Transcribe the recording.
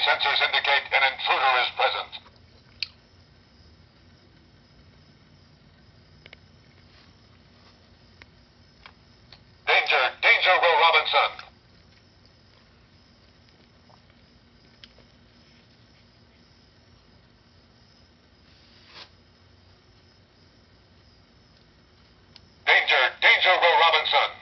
sensors indicate an intruder is present. Danger! Danger, Will Robinson! Danger! Danger, Will Robinson!